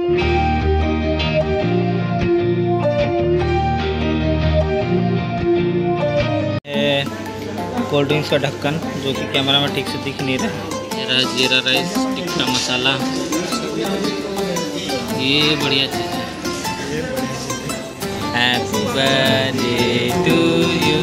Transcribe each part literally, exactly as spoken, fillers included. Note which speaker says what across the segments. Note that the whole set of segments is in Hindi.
Speaker 1: कोल्ड ड्रिंक्स का ढक्कन जो कि कैमरा में ठीक से दिख नहीं रहा। मेरा जीरा राइस टिक्का मसाला, ये बढ़िया चीज़ है। Happy birthday to you.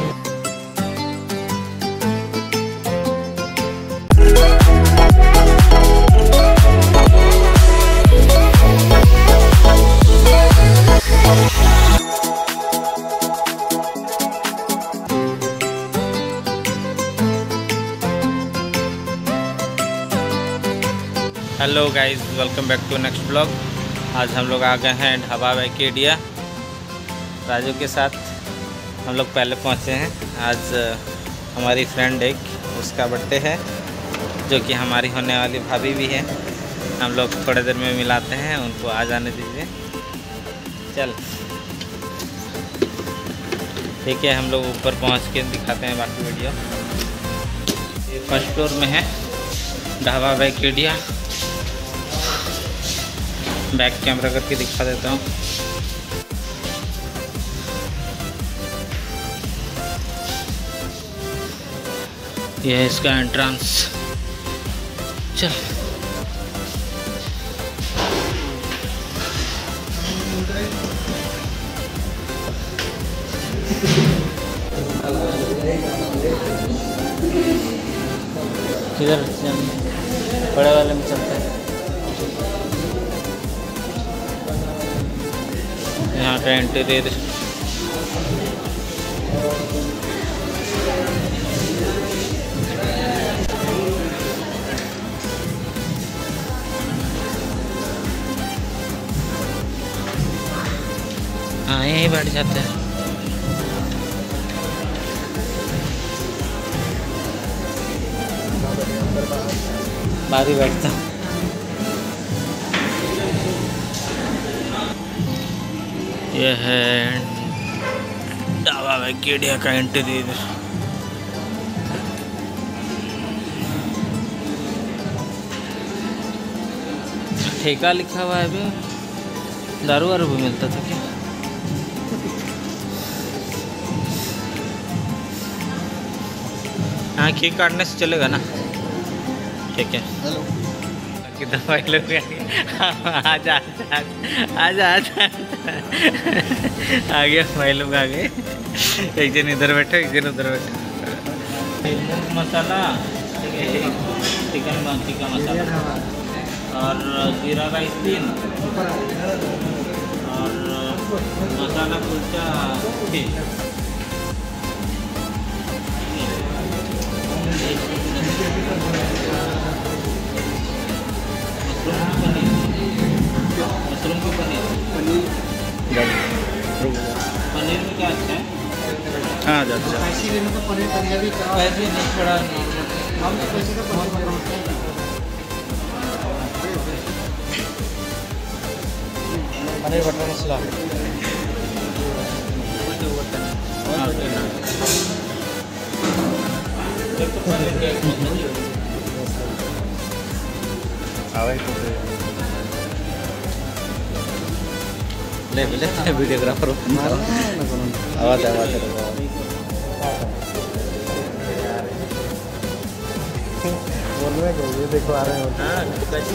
Speaker 1: Hello guys, welcome back to next blog. आज हम लोग आ गए हैं ढाबा वैकेडिया राजू के साथ। हम लोग पहले पहुंचे हैं। आज हमारी फ्रेंड एक उसका बर्थडे है जो कि हमारी होने वाली भाभी भी है। हम लोग थोड़ी देर में मिलाते हैं, उनको आ जाने दीजिए। चल ठीक है, हम लोग ऊपर पहुंच के दिखाते हैं बाकी वीडियो। ये फर्स्ट फ्लोर में है ढाबा वैकेडिया। बैक कैमरा करके दिखा देता हूँ। यह है इसका एंट्रेंस। चल किधर बड़े वाले में चलते हैं। यहाँ का इंटीरियर हाँ यहीं बैठ जाते हैं। बाहर ही बैठता हूँ। यह है ढाबा वैकेडिया का इंटीरियर। ठेका लिखा हुआ है। अभी दारू वारू भी मिलता था क्या? हाँ, केक काटने से चलेगा ना? ठीक है। कि दवाई लोग आजा आजा आजा आ गया। भाई लोग आ गए। एक जन इधर बैठे, एक जन उधर बैठे। मसाला चिकन टिक्का मसाला और जीरा राइस तीन और मसाला कुलचा छः। मशरूम की पनीर पनीर में क्या अच्छा है? हाँ अच्छा स्पाइसी लेने तो पनीर पंजाबी वैसे नहीं, थोड़ा हम स्पाइसी का पनीर बटर मसाला। ले ले वीडियोग्राफर आवाज आवाज बोलने को ये देखो आ रहे हो। हाँ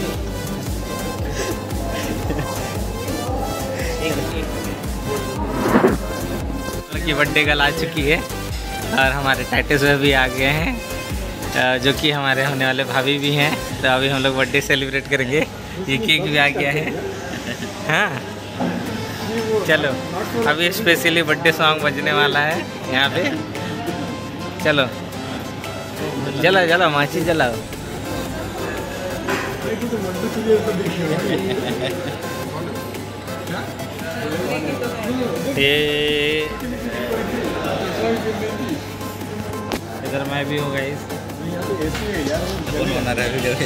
Speaker 1: की बर्थडे कल आ चुकी है और हमारे टाइटस में भी आ गए हैं जो कि हमारे होने वाले भाभी भी हैं। तो अभी हम लोग बर्थडे सेलिब्रेट करेंगे। ये केक भी आ गया है। हाँ चलो, अभी स्पेशली बर्थडे सॉन्ग बजने वाला है यहाँ पे। चलो चलो चलो माची जलाओ। ये इधर मैं भी हूँ गाइस। बना रहा है वीडियो।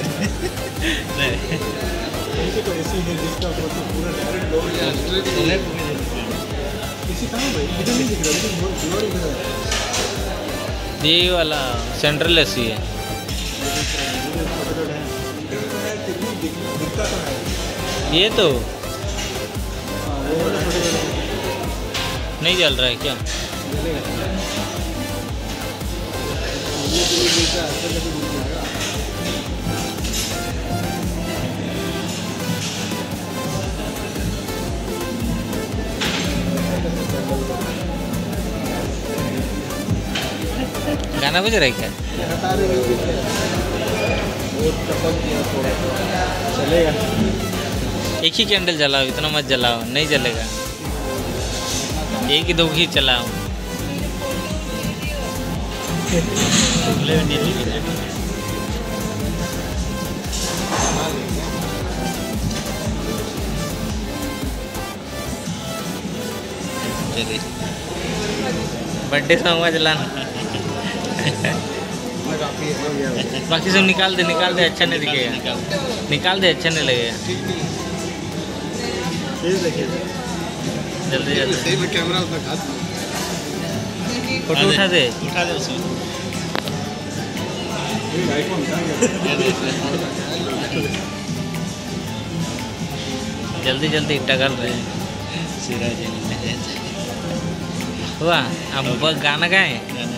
Speaker 1: ये वाला सेंट्रल एसी है। ये तो नहीं जल रहा है क्या? गाना बज रहा है क्या?
Speaker 2: चलेगा।
Speaker 1: एक ही कैंडल जलाओ, इतना मत जलाओ, नहीं जलेगा। एक ही दो ही चलाओ। बर्थडे सॉन्ग जलाना। बाकी सब निकाल दे, निकाल दे, अच्छा नहीं दिखेगा। निकाल दे, अच्छा नहीं लगेगा। जल्दी जल्दी
Speaker 2: कैमरा
Speaker 1: फोटो उठा दे,
Speaker 2: उठा दे उसमें।
Speaker 1: जल्दी जल्दी टगल रहे हैं। हुआ अब गाना गाएं।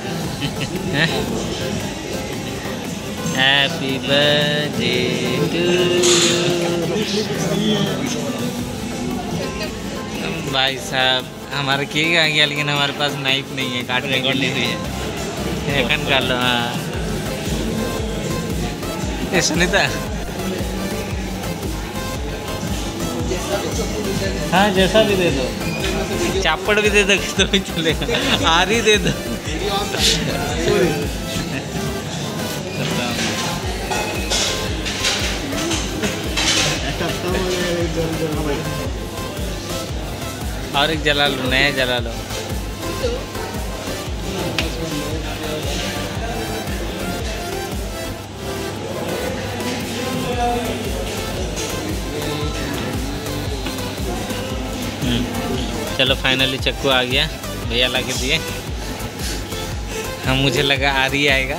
Speaker 1: हैप्पी बर्थडे टू भाई साहब। हमारा केक आ गया लेकिन हमारे पास नाइफ नहीं है काटने के लिए। एखन काट लो। हाँ ये सुनीता, हाँ जैसा भी दे दो, चापड़ भी दे दो तो भी चलेगा, आरी दे दो। और एक जला लो, नया जला लो। चलो फाइनली चक्कू आ गया, भैया ला के दिए। हम मुझे लगा आरी आएगा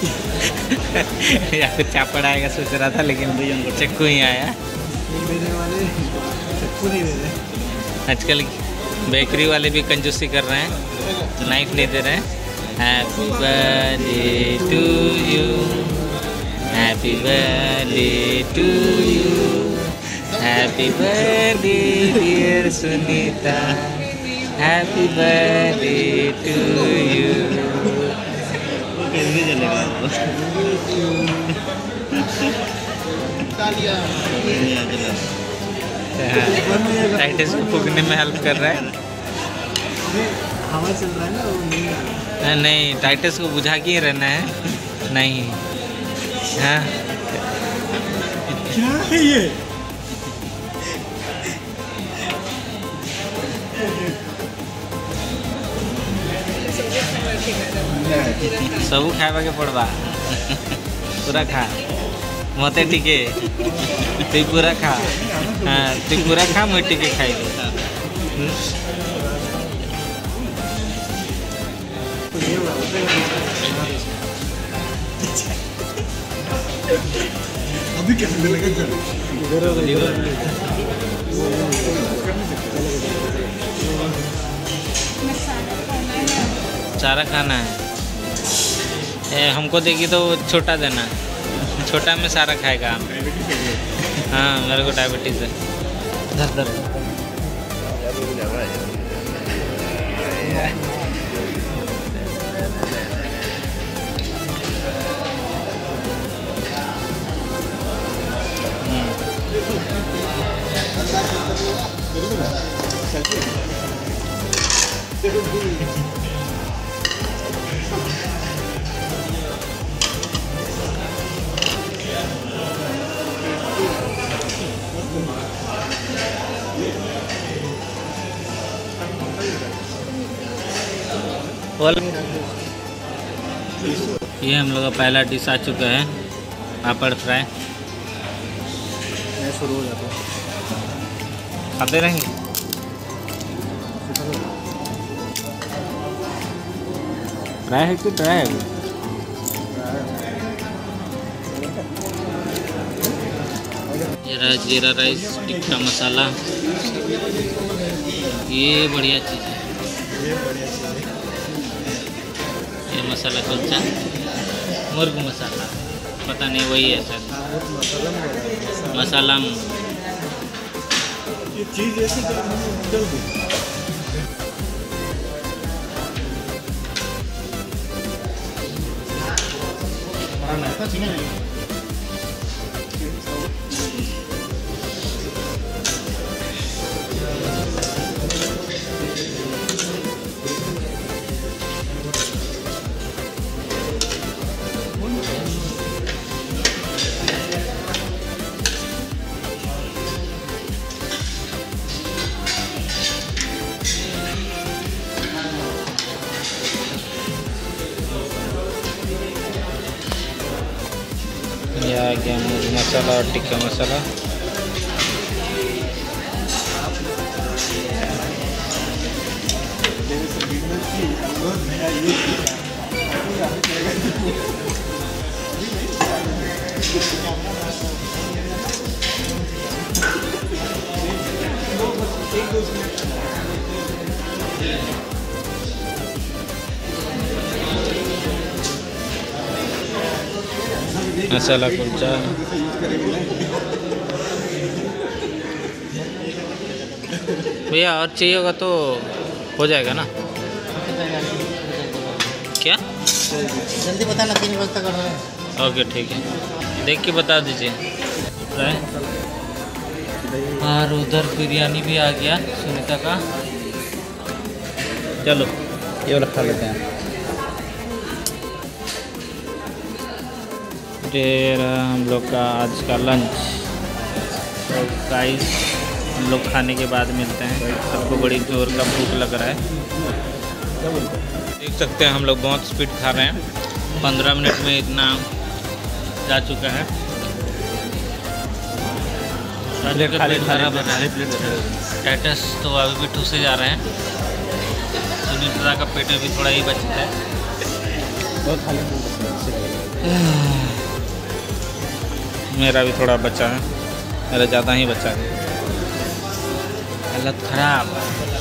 Speaker 1: या फिर चापड़ आएगा सोच रहा था, लेकिन भैया उनको चक्कू ही आया।
Speaker 2: देने वाले चक्कू नहीं दे रहे।
Speaker 1: आजकल बेकरी वाले भी कंजूसी कर रहे हैं, नाइफ नहीं दे रहे हैं। Happy birthday to you, happy birthday to you, happy birthday dear Sunita, happy birthday to you.
Speaker 2: कैसे चलेगा?
Speaker 1: टाइटस को फूकने में हेल्प कर रहा है।
Speaker 2: हवा चल रहा है ना, वो नहीं आ रहा।
Speaker 1: नहीं, टाइटस को बुझा के ही रहना है। नहीं हाँ
Speaker 2: क्या है ये?
Speaker 1: सब खावा के पड़वा, पूरा खा मते टिके, तु पूरा खा। हाँ तु पूरा खा, मैं टिके खाई।
Speaker 2: अभी कैसे मिलेगा?
Speaker 1: सारा खाना है। ए, हमको देगी तो छोटा देना, छोटा में सारा खाएगा। हाँ मेरे को डायबिटीज़ है। धर धर ये हम लोग का पहला डिश आ चुका है, पापड़ फ्राई।
Speaker 2: मैं शुरू हो जाता हूँ।
Speaker 1: खाते रहेंगे। फ्राई है कि ड्राई है? ये मेरा जीरा राइस टिक्का मसाला, ये बढ़िया चीज़ है।
Speaker 2: ये बढ़िया चीज़ है।
Speaker 1: ये मसाला कुलचा, मुर्ग मसाला, पता नहीं वही है सर,
Speaker 2: मसाला
Speaker 1: मसाला।
Speaker 2: ये चीज़ ऐसी जल्दी
Speaker 1: ये आ गया मुर्ग मसाला और टिक्का मसाला। मसाला कुलचा, भैया और चाहिए होगा तो हो जाएगा ना? क्या
Speaker 2: जल्दी बताना, तीन बजे तक कर रहे हैं।
Speaker 1: ओके ठीक है, देख के बता दीजिए। और उधर बिरयानी भी आ गया सुनीता का। चलो ये वाला खा लेते हैं। ये रहा हम लोग का आज का लंच। तो गाइस हम लोग खाने के बाद मिलते हैं। सबको बड़ी जोर का भूख लग रहा है, देख सकते हैं हम लोग बहुत स्पीड खा रहे हैं। पंद्रह मिनट में इतना जा चुका है। प्लेट खराब बना है। टाइटस तो अभी भी ठूसे जा रहे हैं। सुनीता का पेट में भी थोड़ा ही बचता है। मेरा भी थोड़ा बचा है, मेरा ज़्यादा ही बचा है। हालत खराब।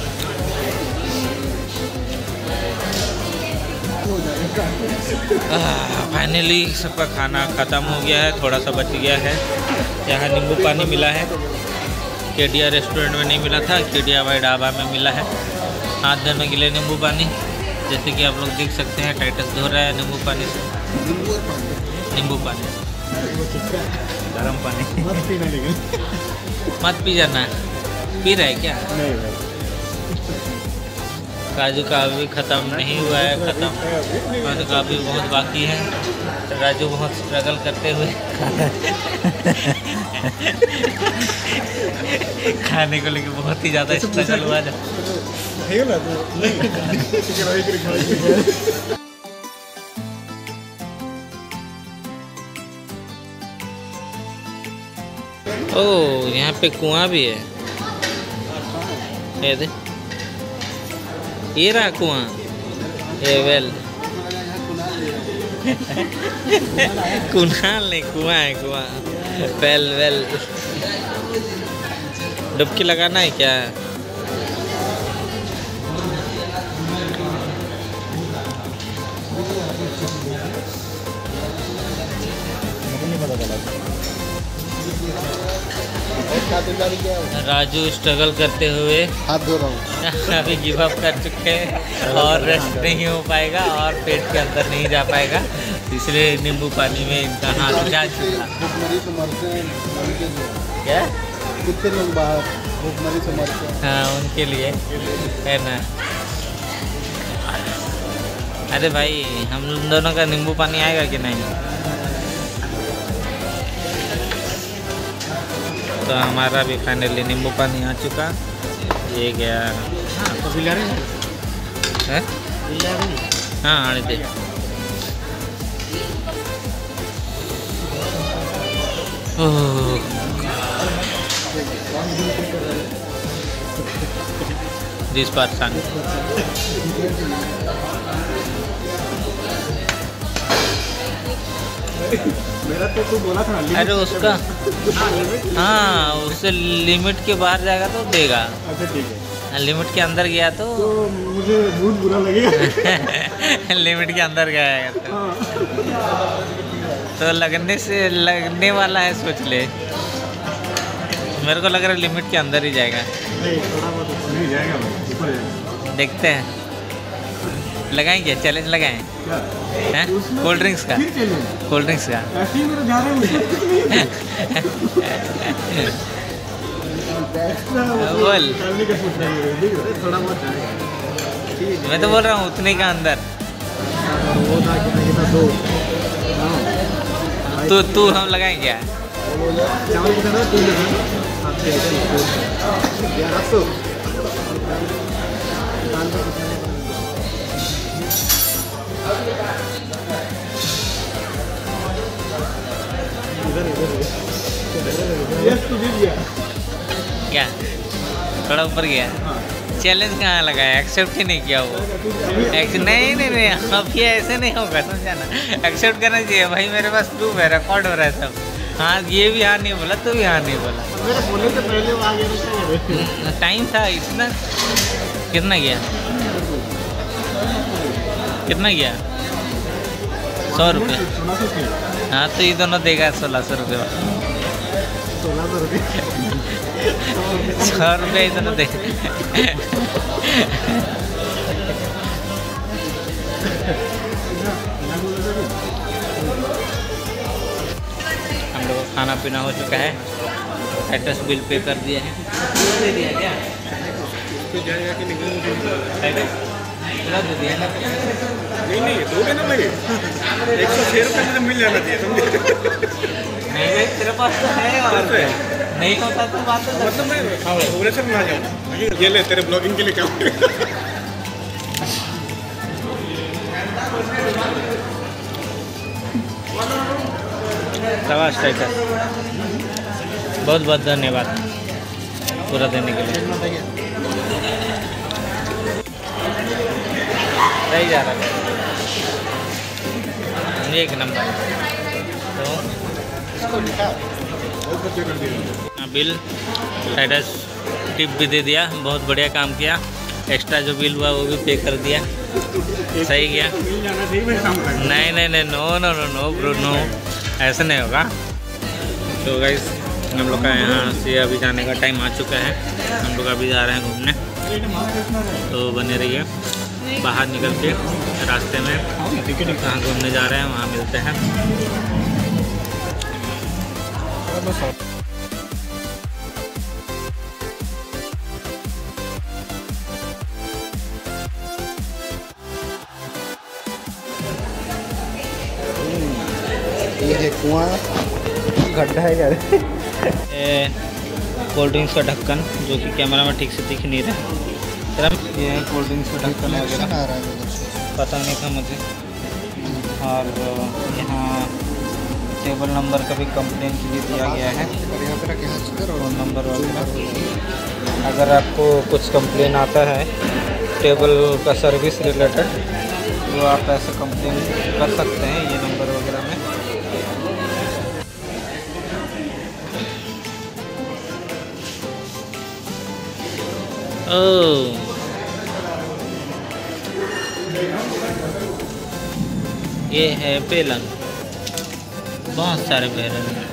Speaker 1: फाइनली सबका खाना ख़त्म हो गया है, थोड़ा सा बच गया है। यहाँ नींबू पानी मिला है, केडिया रेस्टोरेंट में नहीं मिला था, केडिया भाई ढाबा में मिला है। हाथ धोने के लिए नींबू पानी, जैसे कि आप लोग देख सकते हैं टाइटस धो रहा है नींबू पानी से। नींबू पानी से गर्म पानी
Speaker 2: मत पीना, लेकिन
Speaker 1: मत पी जाना। पी रहा है क्या?
Speaker 2: नहीं भाई।
Speaker 1: काजू का अभी ख़त्म नहीं हुआ है, ख़त्म काजू का अभी बहुत बाकी है। राजू बहुत स्ट्रगल करते हुए खाने को लेके बहुत ही ज़्यादा स्ट्रगल हुआ था। ओह यहाँ पे कुआं भी है, ये दे, ये रहा कुआं। ये वेल कुनाल नहीं, कुआं है कुआं। वेल वेल डुबकी लगाना है क्या? राजू स्ट्रगल करते हुए
Speaker 2: हाथ धो रहा हूँ।
Speaker 1: अभी गिव अप कर चुके हैं और रेस्ट नहीं हो पाएगा और पेट के अंदर नहीं जा पाएगा, इसलिए नींबू पानी में इनका हाथ जा चुका।
Speaker 2: भूखमरी से मरते हैं
Speaker 1: क्या?
Speaker 2: कितने लोग बाहर भूखमरी से मरते हैं।
Speaker 1: हाँ उनके लिए है ना। अरे भाई हम दोनों का नींबू पानी आएगा कि नहीं? तो हमारा भी फाइनली नींबू पानी आ चुका। ये गया।
Speaker 2: हाँ तो बिल रहे
Speaker 1: है? हाँ आने दे। दिस पर्सन
Speaker 2: मेरा तो तू बोला था
Speaker 1: अरे उसका हाँ, उससे लिमिट के बाहर जाएगा तो देगा।
Speaker 2: अच्छा ठीक है,
Speaker 1: लिमिट के अंदर गया तो
Speaker 2: तो मुझे बहुत बुरा लगेगा।
Speaker 1: लिमिट के अंदर गया तो
Speaker 2: हाँ।
Speaker 1: तो लगने से लगने वाला है, सोच ले। मेरे को लग रहा है लिमिट के अंदर ही जाएगा।
Speaker 2: नहीं, थोड़ा बहुत ऊपर नहीं जाएगा, ऊपर जाएगा।
Speaker 1: देखते हैं, लगाएंगे चैलेंज लगाएं
Speaker 2: क्या?
Speaker 1: हैं? कोल्ड ड्रिंक्स का,
Speaker 2: फिर चलेंगे।
Speaker 1: कोल्ड ड्रिंक्स का
Speaker 2: ऐसे ही मेरा जा रहा है मुझे।
Speaker 1: बोल।
Speaker 2: निकालने का सोच रहा है, ठीक है, थोड़ा बहुत जाएगा।
Speaker 1: मैं तो बोल रहा हूँ उतने का अंदर।
Speaker 2: वो था कितना कितना दो। हाँ।
Speaker 1: तू तू हम लगाएंगे क्या?
Speaker 2: चावल कितना था? तीन था। आप देखिए यार, रख दो। दाल का कितना? इधर इधर यस तू जीत गया।
Speaker 1: क्या थोड़ा ऊपर गया?
Speaker 2: हाँ।
Speaker 1: चैलेंज कहाँ लगाया? एक्सेप्ट ही नहीं किया वो। एक्स नहीं नहीं नहीं अब ये ऐसे नहीं होगा, समझा ना। एक्सेप्ट करना चाहिए भाई, मेरे पास प्रूफ है, रिकॉर्ड हो रहा है सब। हाँ ये भी हाँ नहीं बोला, तू भी हाँ नहीं बोला।
Speaker 2: मेरे बोलने से पहले वो आ गया।
Speaker 1: टाइम था इतना। कितना गया? कितना गया? सौ रुपये। हाँ तो ये दोनों देगा सोलह सौ रुपये।
Speaker 2: सोलह सौ रुपये
Speaker 1: सौ रुपये ही दोनों दे। हम लोग का खाना पीना हो चुका है, एड्रेस बिल पे कर दिया है। दे दिया क्या?
Speaker 2: जाएगा कि नहीं? नहीं नहीं दो देना लगे। एक सौ छः रुपये मुझे मिल जाना चाहिए, समझे?
Speaker 1: नहीं भाई तेरे पास तो है और क्या? नहीं होता तो बात तो
Speaker 2: मतलब मैं भुवनेश्वर में आ जाऊँ, ये ले तेरे ब्लॉगिंग के लिए काम।
Speaker 1: शाबाश टाइगर, बहुत बहुत धन्यवाद पूरा देने के लिए। सही जा रहा है, एक नंबर। तो बिल टाइटस टिप भी दे दिया, बहुत बढ़िया काम किया। एक्स्ट्रा जो बिल हुआ वो भी पे कर दिया, सही गया। नहीं नहीं नहीं no no no no bro no, ऐसा नहीं होगा। तो गाइस हम लोग का यहाँ से अभी जाने का टाइम आ चुका है, हम लोग अभी जा रहे हैं घूमने। तो बने रहिए, बाहर निकल के रास्ते में कहाँ घूमने जा रहे हैं वहाँ मिलते हैं।
Speaker 2: ये है कुआं, गड्ढा है क्या?
Speaker 1: कोल्ड ड्रिंक्स का ढक्कन जो कि कैमरा में ठीक से दिख नहीं रहा है। ये है कोल्ड ड्रिंक्स का ढक्कन वगैरह, पता नहीं था मुझे। और यहाँ टेबल नंबर का भी कंप्लेन के लिए दिया गया है, फ़ोन नंबर वगैरह। अगर आपको कुछ कंप्लेन आता है टेबल का सर्विस रिलेटेड, तो आप ऐसे कंप्लेन कर सकते हैं ये नंबर वगैरह में। ओह ये है बेलन, बहुत सारे बेलन हैं।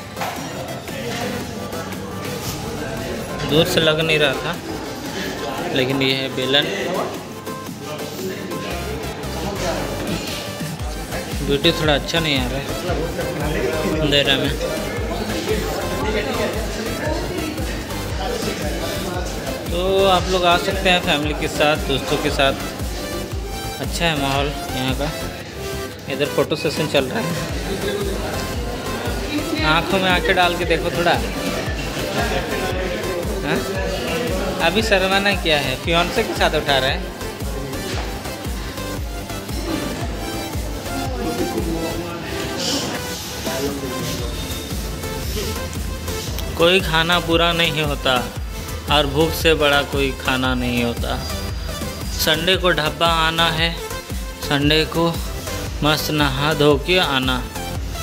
Speaker 1: दूर से लग नहीं रहा था, लेकिन ये है बेलन। ब्यूटी थोड़ा अच्छा नहीं आ रहा है अंधेरा में। तो आप लोग आ सकते हैं फैमिली के साथ, दोस्तों के साथ। अच्छा है माहौल यहाँ का। इधर फोटो सेशन चल रहा है, आँखों में आंखें डाल के देखो थोड़ा। हाँ अभी शर्माना क्या है, फियांसे के साथ उठा रहा है। कोई खाना पूरा नहीं होता और भूख से बड़ा कोई खाना नहीं होता। संडे को ढाबा आना है, संडे को मस्त नहा धो के आना,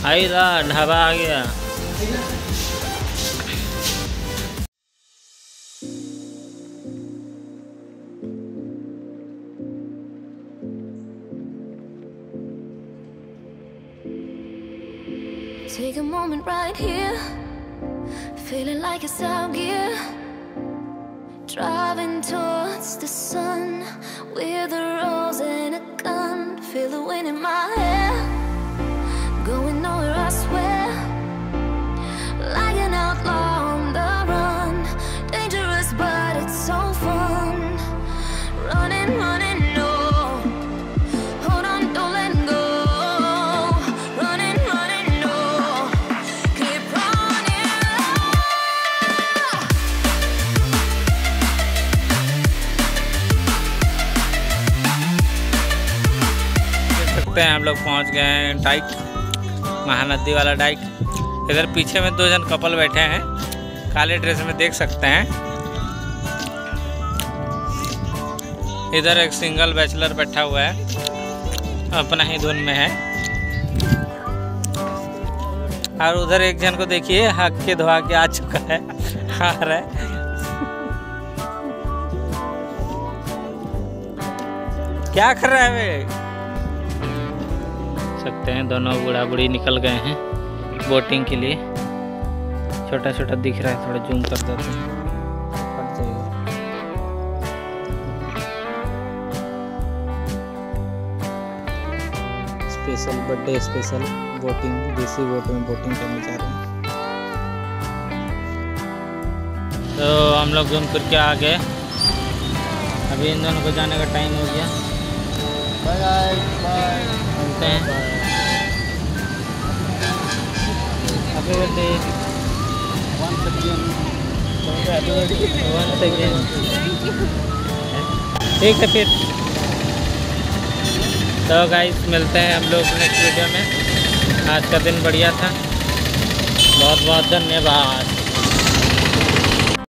Speaker 1: आई दा ढाबा आ गया।
Speaker 3: Take a moment right here, feeling like it's out gear, driving towards the sun with a rose and a gun. Feel the wind in my hair, going nowhere I swear, like an outlaw on the run, dangerous but it's so fun. Running, running, no, hold on, don't let go. Running, running, no, keep running.
Speaker 1: देख सकते हैं हम लोग पहुंच गए हैं डाइक, महानदी वाला डाइक। इधर पीछे में दो जन कपल बैठे हैं काले ड्रेस में, देख सकते हैं। इधर एक सिंगल बैचलर बैठा हुआ है, अपना ही धुन में है। और उधर एक जन को देखिए, हक के धोआ के आ चुका है, आ रहा है। क्या कर रहा है वे? सकते हैं दोनों बूढ़ा बूढ़ी निकल गए हैं बोटिंग के लिए। छोटा छोटा दिख रहा है, थोड़ा जूम कर देते हैं। स्पेशल बर्थडे स्पेशल बोटिंग, देसी बोट में बोटिंग करने जा रहे हैं। तो हम लोग घूम फिर के आ गए। अभी इन दोनों को जाने का टाइम हो गया।
Speaker 2: बाय बाय,
Speaker 1: मिलते हैं। Happy birthday
Speaker 2: once again,
Speaker 1: once again. ठीक है फिर, तो गाइस मिलते हैं हम लोग नेक्स्ट वीडियो में। आज का दिन बढ़िया था, बहुत बहुत धन्यवाद।